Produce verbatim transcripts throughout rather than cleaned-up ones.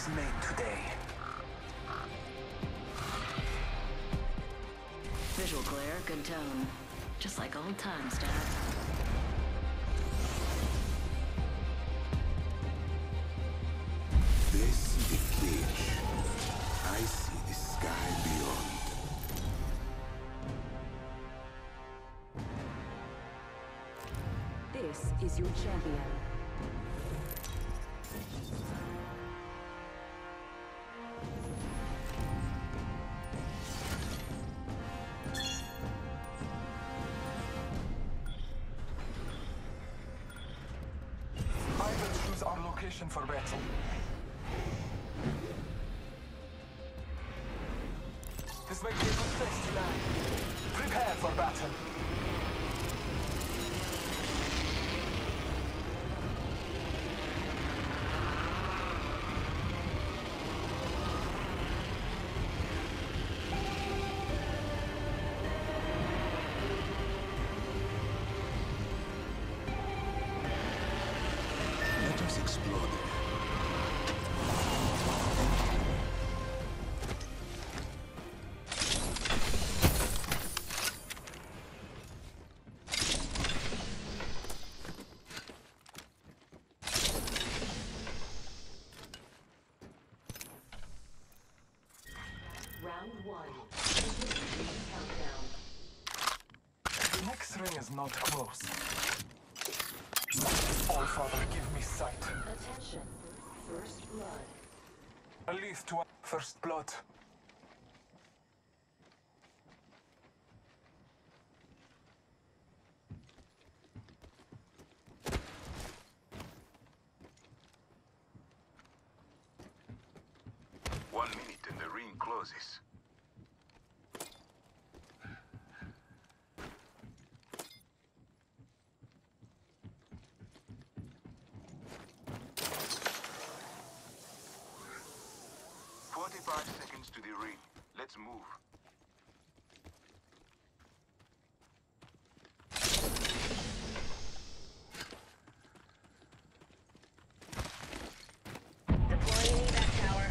was made today. Visual glare, good tone. Just like old times, Dad. This is the cage. I see the sky beyond. This is your champion. I will choose our location for battle. This may be a good place to land. Prepare for battle. Let us explore them. Round one. Countdown. The next ring is not close. All Father, give me sight. Attention. First blood. A leaf to first blood. One minute and the ring closes. Forty-five seconds to the ring. Let's move. Deploying evac tower.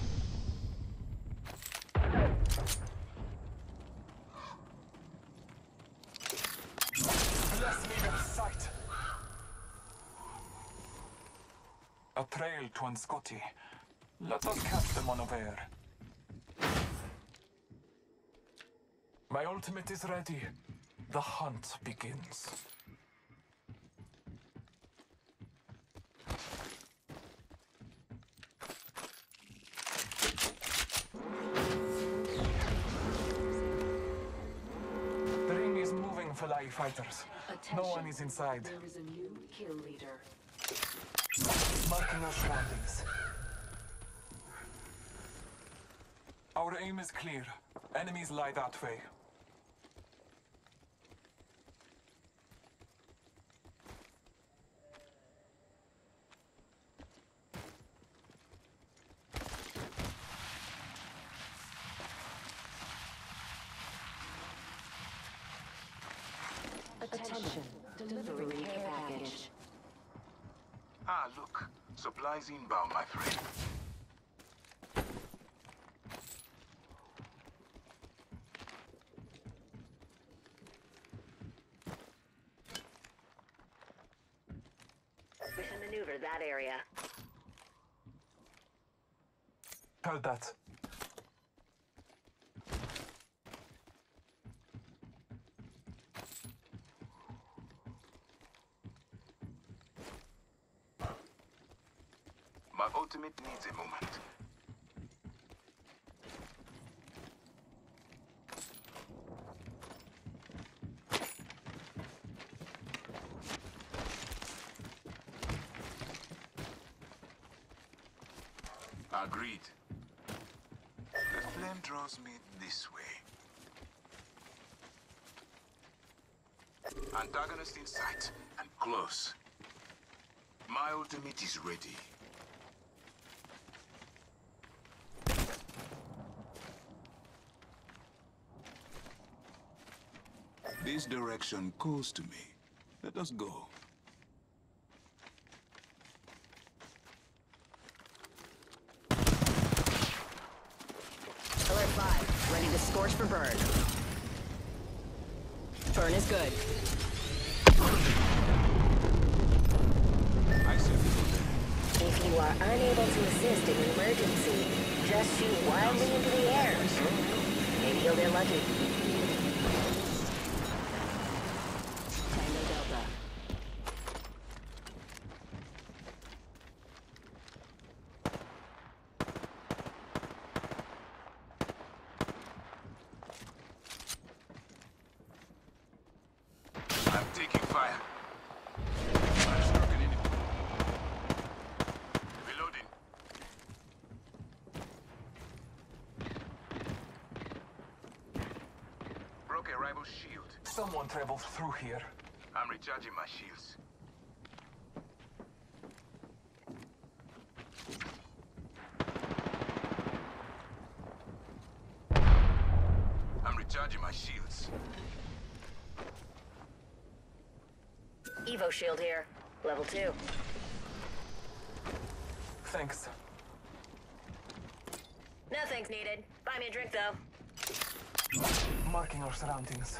Bless me with sight. A trail to Anscoti. Let us catch them unaware. My ultimate is ready. The hunt begins. The ring is moving, Falai fighters. No one is inside. There is a new kill leader. Marking our surroundings. Our aim is clear. Enemies lie that way. Attention. Delivery care package. Ah, look. Supplies inbound, my friend. We should maneuver that area. Heard that. My ultimate needs a moment. Agreed. The flame draws me this way. Antagonist in sight and close. My ultimate is ready. This direction calls to me. Let us go. torch for burn. Burn is good. I see people there. If you are unable to assist in an emergency, just shoot wildly into the air. Maybe you'll get lucky. Tango Delta. I'm taking fire. I've struck an enemy. Reloading. Broke a rival shield. Someone traveled through here. I'm recharging my shields. I'm recharging my shields. Evo shield here. Level two. Thanks. Nothing's needed. Buy me a drink, though. Marking our surroundings.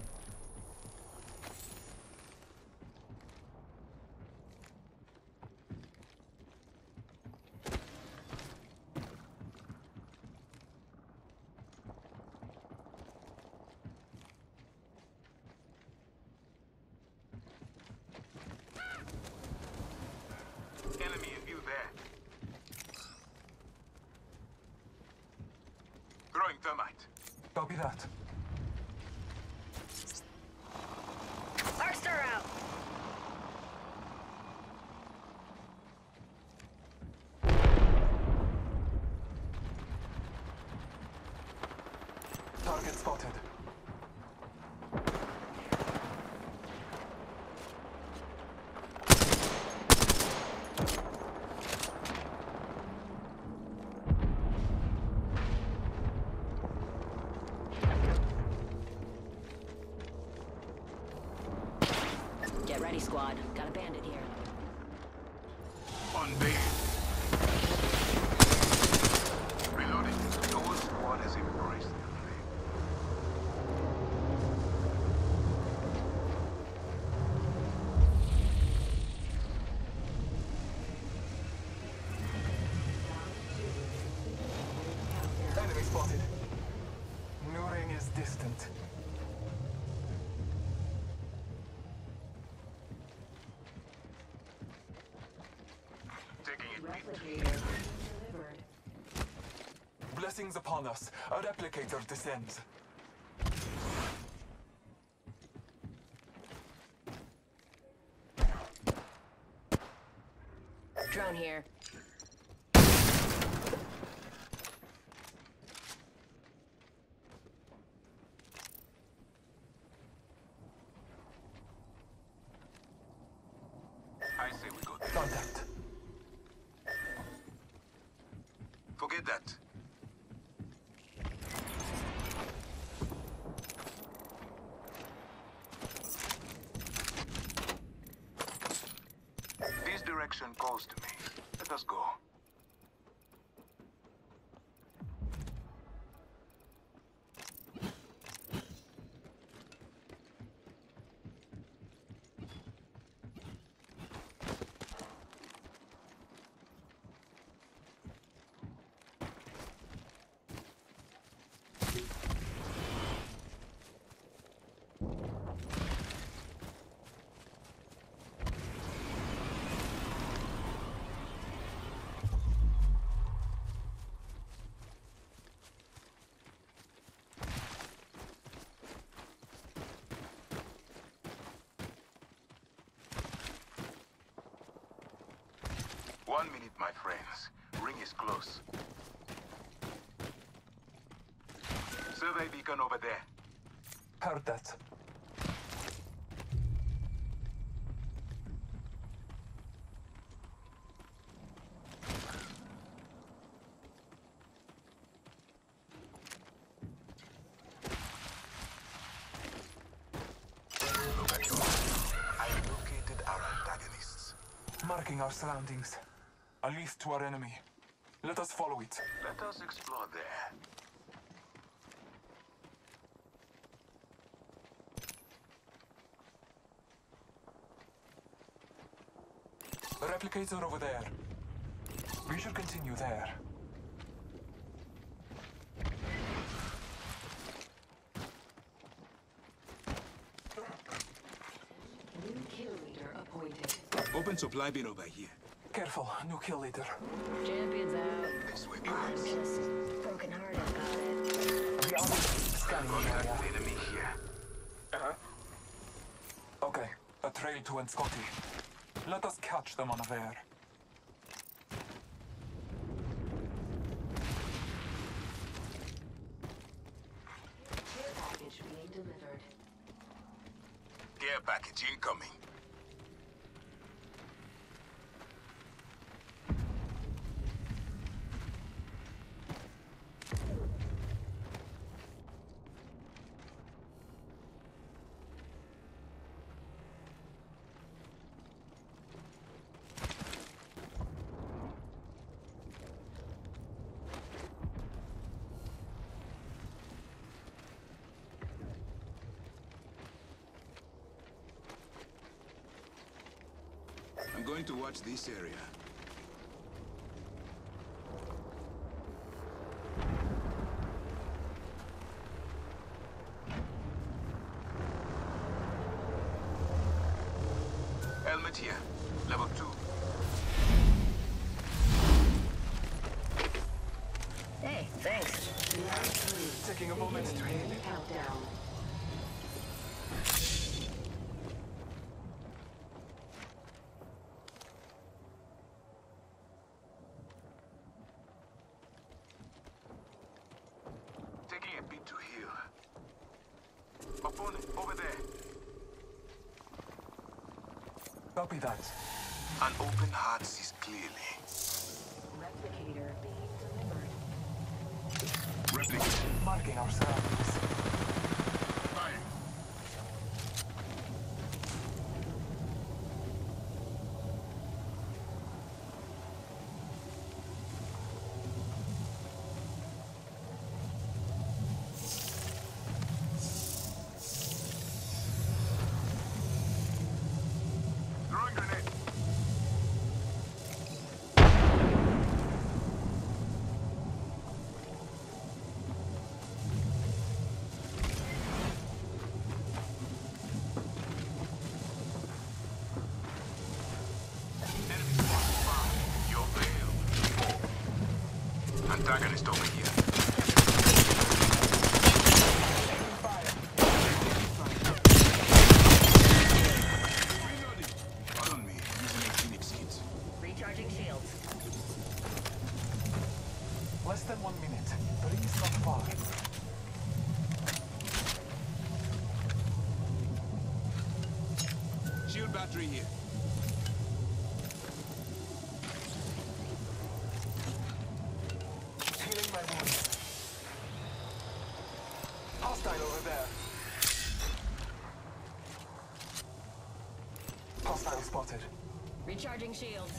Enemy in view there. Throwing thermite. Copy that. Arc star out! Target spotted. Get ready, squad. Got a bandit here. On base. Reloading. The whole squad has embraced the flame. Enemy spotted. New ring is distant. Taking it. Replicator delivered. Blessings upon us. A replicator descends. Drone here. I say we go there. Contact. Forget that. This direction calls to me. Let us go. One minute, my friends. Ring is close. Survey beacon over there. Heard that. Look at you. I located our antagonists. Marking our surroundings. A lead to our enemy. Let us follow it. Let us explore there. Replicator over there. We should continue there. New kill leader appointed. Open supply bin over here. Careful, new kill leader. Champions out. This way, I'm perhaps. just brokenhearted about it. The other scanning Contact area. enemy here. Uh-huh. Okay, a trail to Enscotti. Let us catch them unaware. Care package being delivered. Care package incoming. I'm going to watch this area. Helmet here. Level two. Hey, thanks. Taking a moment to heal. Countdown. Taking a bit to heal. Opponent, over there. Copy that. An open heart sees clearly. Replicator being delivered. Replicate. Marking our surroundings. Fire. Throwing grenade. Enemy spotted. Five. You're failed. Four. Antagonist over here. Reloading. Follow me. Using a Phoenix kit. Recharging shields. Less than one minute. The ring is not far. Shield battery here. Healing my wounds. Hostile over there. Hostile spotted. Recharging shields.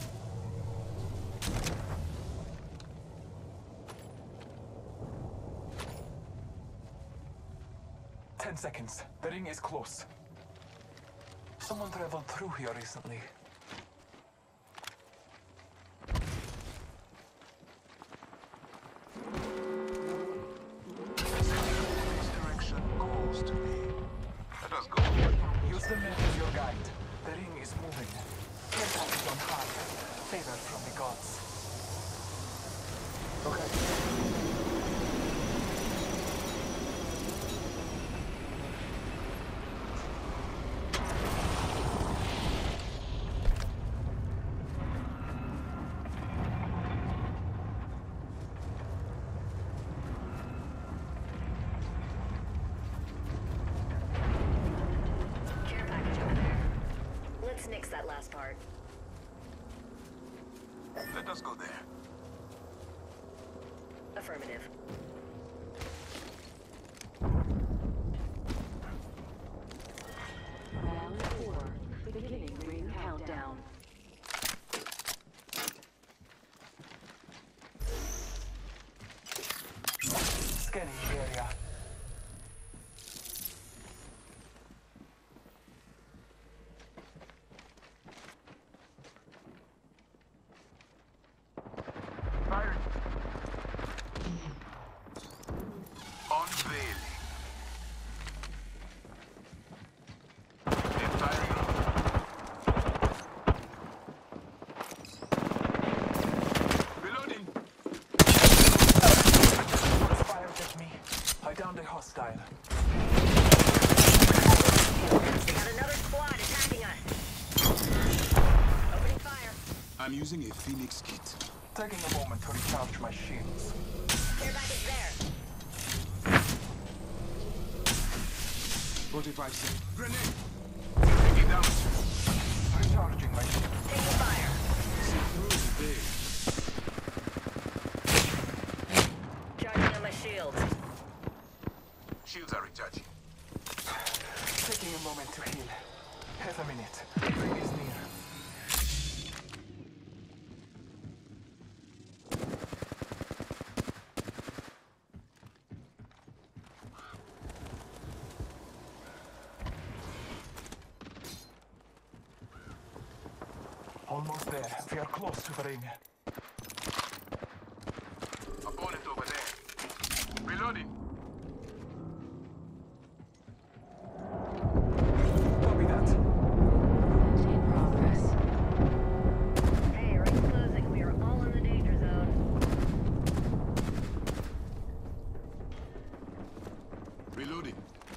Ten seconds. The ring is close. Someone traveled through here recently. This direction calls to me. Let us go. Use the map as your guide. The ring is moving. Care package on high. Favor from the gods. Okay. Care package over there. Let's nix that last part. Let us go there. Affirmative. Round four. Beginning ring countdown. Scanning the area. Using a Phoenix kit. Taking a moment to recharge my shields. Care package there. forty-five seconds. Grenade! Taking damage. Recharging my shields. Taking fire. See through the day. Charging on my shields. Shields are recharging. Taking a moment to heal. Half a minute. Ring is near. Almost there. We are close to the ring. Opponent over there. Reloading. Copy that. In progress. Hey, ring's closing. We are all in the danger zone. Reloading.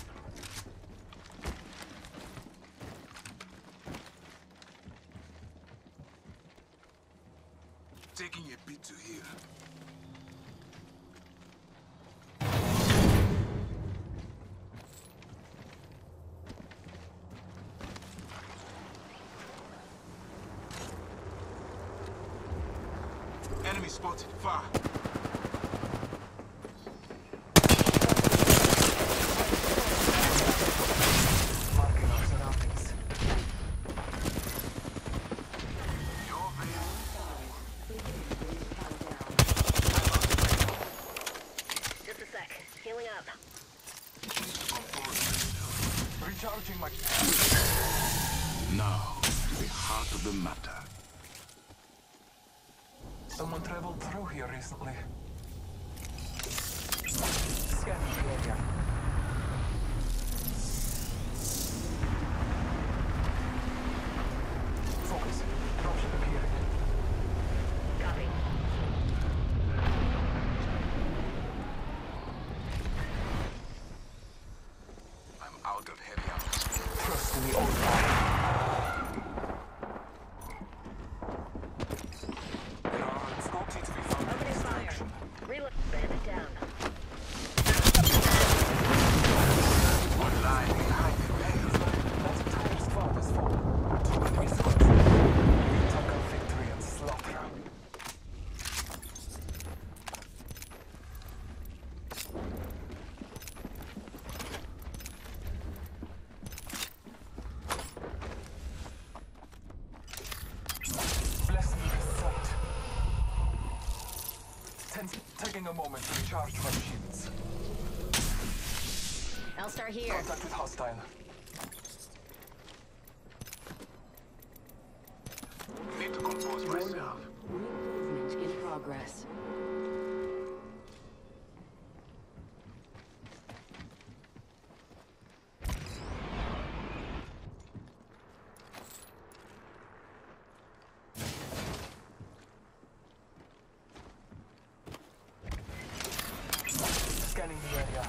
Taking a bit to heal. Enemy spotted. Far. Marking our surroundings. Your veil. Just a sec. Healing up. Compose yourself. Recharging my... Now, to the heart of the matter. Someone traveled through here recently. Scanning the area. Focus. Dropship appearing. Copy. I'm out of heavy ammo. Trust in the old man. There are Scotty to be found in Opening this fire. direction. Reload. Bandit down. One line behind the veil. That entire squad is fallen. Two enemy squads. We took our victory and slaughter. Bless me with sight. Ten, taking a moment to recharge my shields. L-Star here. Contact with hostile. Need to compose myself. Movement in progress. Scanning the area.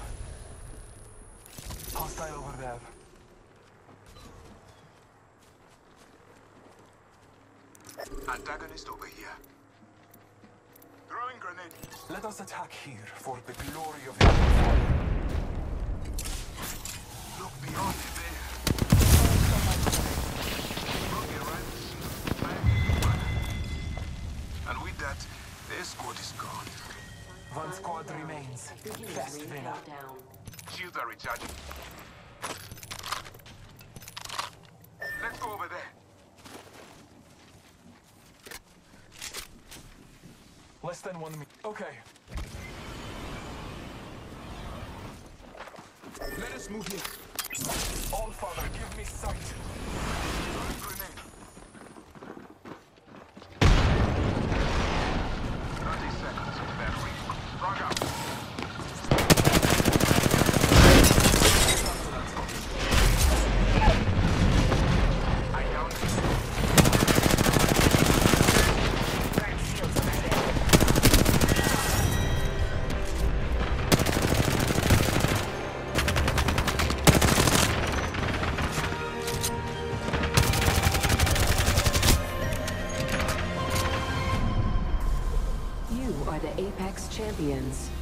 Hostile over there. Antagonist over here. Throwing grenade. Let us attack here for the glory of your fire. Look beyond the veil. Broke a right shield. And with that, their squad is gone. One squad remains. Beginning Fast ring winner. countdown. Shields are recharging. Let's go over there. Less than one minute. Okay. Let us move here. All Father, give me sight. Throwing grenade. thirty seconds to that ring. Frog out. I downed it. Grab shields on that bed. champions.